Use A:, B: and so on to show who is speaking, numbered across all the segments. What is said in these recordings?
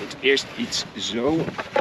A: Eerst iets zo.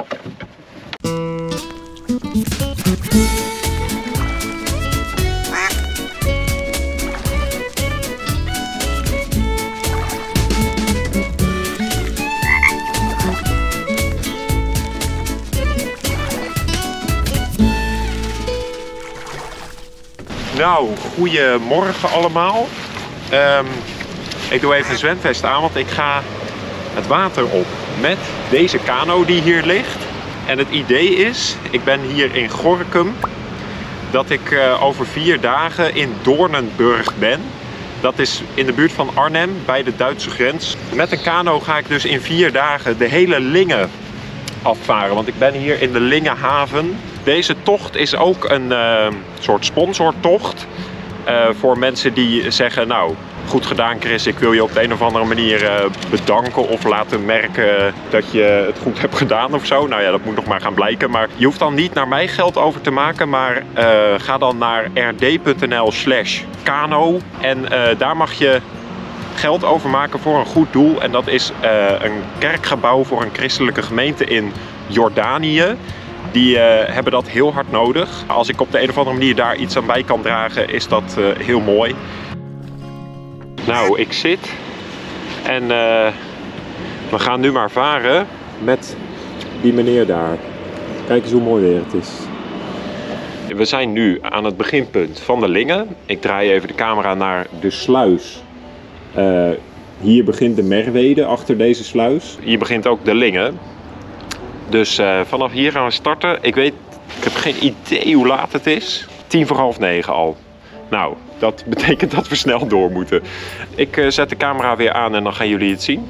A: Nou, goedemorgen allemaal. Ik doe even een zwemvest aan, want ik ga het water op met deze kano die hier ligt. En het idee is, ik ben hier in Gorinchem, dat ik over 4 dagen in Doornenburg ben. Dat is in de buurt van Arnhem, bij de Duitse grens. Met een kano ga ik dus in 4 dagen de hele Linge afvaren, want ik ben hier in de Lingehaven. Deze tocht is ook een soort sponsortocht voor mensen die zeggen, nou, goed gedaan Chris, ik wil je op de een of andere manier bedanken of laten merken dat je het goed hebt gedaan of zo. Nou ja, dat moet nog maar gaan blijken, maar je hoeft dan niet naar mij geld over te maken, maar ga dan naar rd.nl/kano en daar mag je geld overmaken voor een goed doel. En dat is een kerkgebouw voor een christelijke gemeente in Jordanië. Die hebben dat heel hard nodig. Als ik op de een of andere manier daar iets aan bij kan dragen, is dat heel mooi. Nou, ik zit en we gaan nu maar varen met die meneer daar. Kijk eens hoe mooi weer het is. We zijn nu aan het beginpunt van de Linge. Ik draai even de camera naar de sluis. Hier begint de Merwede, achter deze sluis. Hier begint ook de Linge. Dus vanaf hier gaan we starten. Ik heb geen idee hoe laat het is. 9:10 al. Nou, dat betekent dat we snel door moeten. Ik zet de camera weer aan en dan gaan jullie het zien.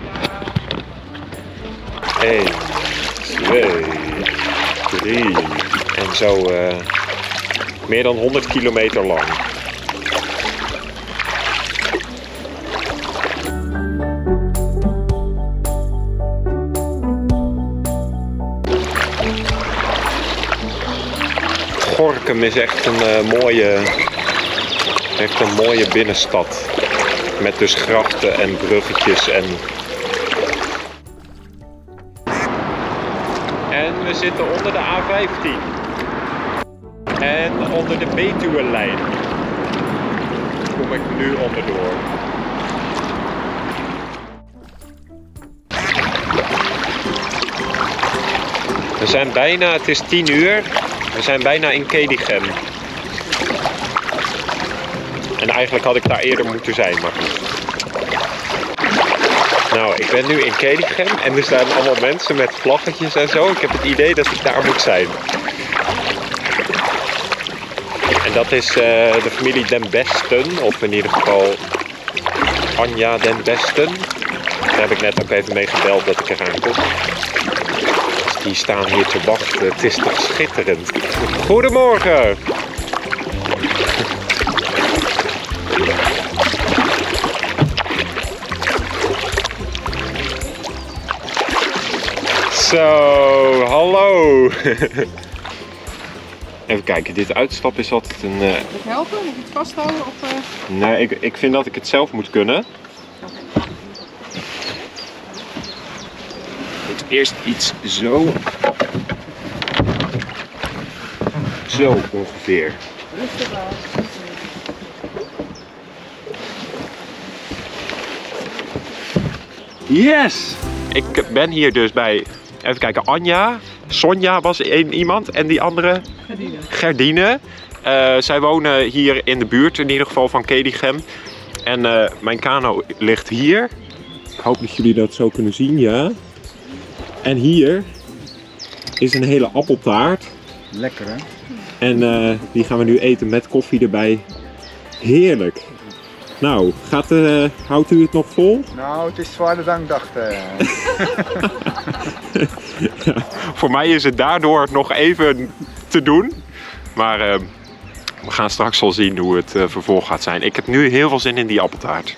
A: 1, 2, 3 en zo meer dan 100 kilometer lang. Gorinchem is echt een mooie binnenstad. Met dus grachten en bruggetjes en we zitten onder de A15. En onder de Betuwe-lijn. Kom ik nu onderdoor. We zijn bijna, het is 10 uur. We zijn bijna in Kedigem. En eigenlijk had ik daar eerder moeten zijn, maar goed. Nou, ik ben nu in Kedigem en er staan allemaal mensen met vlaggetjes en zo. Ik heb het idee dat ik daar moet zijn. En dat is de familie Den Besten, of in ieder geval Anja Den Besten. Daar heb ik net ook even mee gebeld dat ik eraan kom. Die staan hier te wachten. Het is toch schitterend. Goedemorgen! Zo, hallo! Even kijken, dit uitstappen is altijd een... Moet
B: ik helpen? Moet ik het vasthouden? Of,
A: Nee, ik vind dat ik het zelf moet kunnen. Eerst iets zo. Zo ongeveer.
B: Rustig aan.
A: Yes! Ik ben hier dus bij, even kijken, Anja. Sonja was iemand en die andere? Gerdine. Zij wonen hier in de buurt, in ieder geval van Kedigem. En mijn kano ligt hier. Ik hoop dat jullie dat zo kunnen zien, ja. En hier is een hele appeltaart.
C: Lekker hè?
A: En die gaan we nu eten met koffie erbij. Heerlijk. Nou, houdt u het nog vol?
C: Nou, het is zware dankdag.
A: Ja, voor mij is het daardoor nog even te doen. Maar we gaan straks wel zien hoe het vervolg gaat zijn. Ik heb nu heel veel zin in die appeltaart.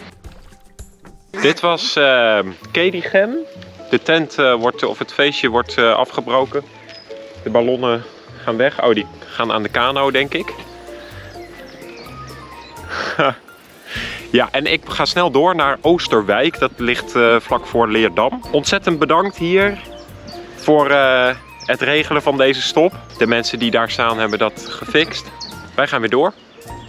A: Dit was Kedigem. De tent of het feestje wordt afgebroken. De ballonnen gaan weg. Oh, die gaan aan de kano, denk ik. Ja, en ik ga snel door naar Oosterwijk. Dat ligt vlak voor Leerdam. Ontzettend bedankt hier voor het regelen van deze stop. De mensen die daar staan hebben dat gefixt. Wij gaan weer door.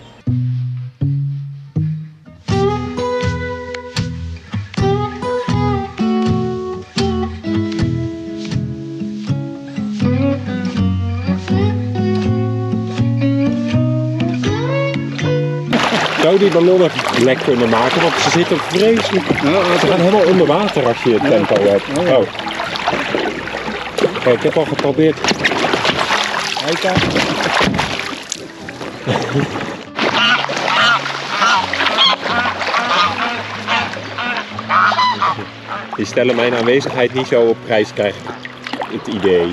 A: Zou die ballonnen lek kunnen maken, want ze zitten vreselijk. Ze gaan helemaal onder water als je het tempo hebt. Oh. Kijk, ik heb al geprobeerd. Die stellen mijn aanwezigheid niet zo op prijs, krijg ik het idee.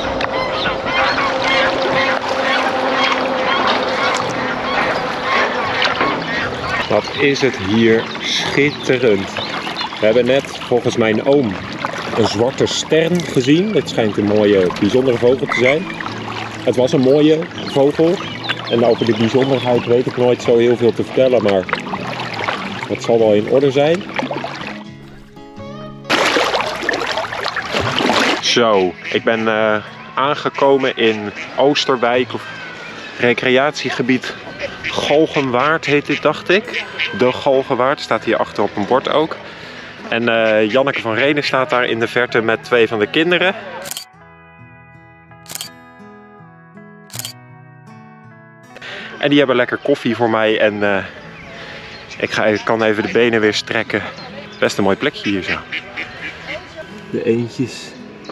A: Wat is het hier schitterend. We hebben net volgens mijn oom een zwarte stern gezien. Dit schijnt een mooie, bijzondere vogel te zijn. Het was een mooie vogel. En over de bijzonderheid weet ik nooit zo heel veel te vertellen, maar het zal wel in orde zijn. Zo, ik ben aangekomen in Oosterwijk, of recreatiegebied Galgenwaard heet dit, dacht ik. De Galgenwaard, staat hier achter op een bord ook. En Janneke van Renen staat daar in de verte met 2 van de kinderen. En die hebben lekker koffie voor mij en ik kan even de benen weer strekken. Best een mooi plekje hier zo. De eendjes.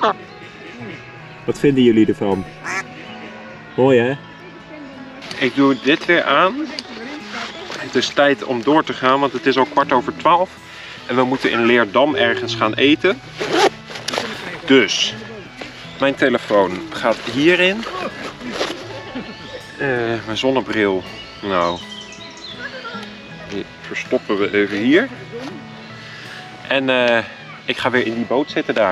A: Wat vinden jullie ervan? Mooi hè? Ik doe dit weer aan. Het is tijd om door te gaan, want het is al 12:15. En we moeten in Leerdam ergens gaan eten. Dus, mijn telefoon gaat hierin. Mijn zonnebril, nou, die verstoppen we even hier. En ik ga weer in die boot zitten daar.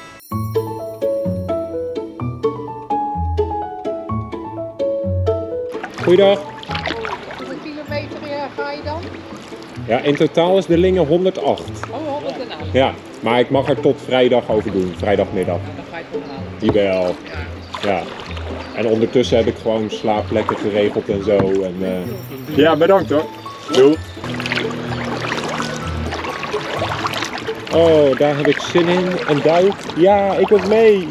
A: Goeiedag.
B: Hoeveel kilometer ga je dan?
A: Ja, in totaal is de Lingen 108.
B: Oh, 108.
A: Ja, maar ik mag er tot vrijdag over doen, vrijdagmiddag.
B: Dan ga je het gewoon halen.
A: Jawel. Ja. En ondertussen heb ik gewoon slaapplekken geregeld en zo. En, Ja, bedankt hoor. Doei. Oh, daar heb ik zin in. Een duik. Ja, ik wil mee.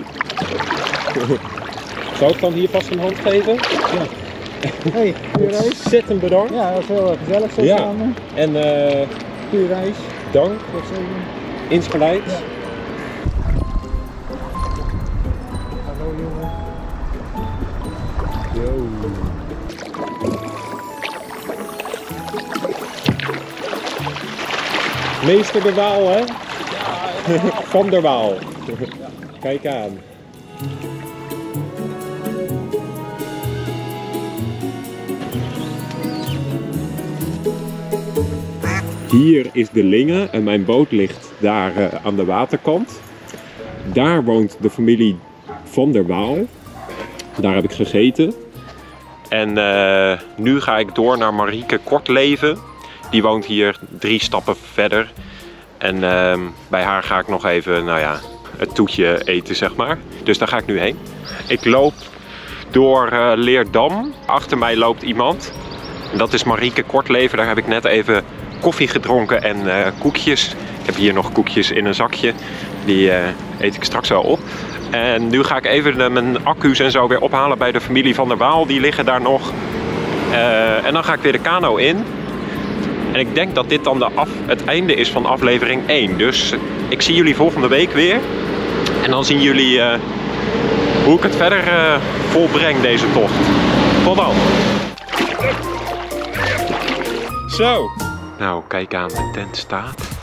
A: Zou ik dan hier vast een hand geven? Ja.
C: Hey, goede reis.
A: Ontzettend bedankt.
C: Ja, dat was heel gezellig zo
A: Ja.
C: samen.
A: En
C: Goede reis.
A: dank.
C: Tot ziens.
A: Insgelijks.
C: Ja. Hallo jongen.
A: Yo. Meester de Waal, hè? Van der Waal. Kijk aan. Hier is de Linge en mijn boot ligt daar aan de waterkant. Daar woont de familie Van der Waal. Daar heb ik gegeten. En nu ga ik door naar Marieke Kortleven. Die woont hier 3 stappen verder. En bij haar ga ik nog even, nou ja, het toetje eten, zeg maar. Dus daar ga ik nu heen. Ik loop door Leerdam. Achter mij loopt iemand. En dat is Marieke Kortleven. Daar heb ik net even koffie gedronken en koekjes. Ik heb hier nog koekjes in een zakje. Die eet ik straks wel op. En nu ga ik even mijn accu's en zo weer ophalen bij de familie Van der Waal. Die liggen daar nog. En dan ga ik weer de kano in. En ik denk dat dit dan het einde is van aflevering 1. Dus ik zie jullie volgende week weer. En dan zien jullie hoe ik het verder volbreng, deze tocht. Tot dan! Zo! Nou, kijk aan, de tent staat.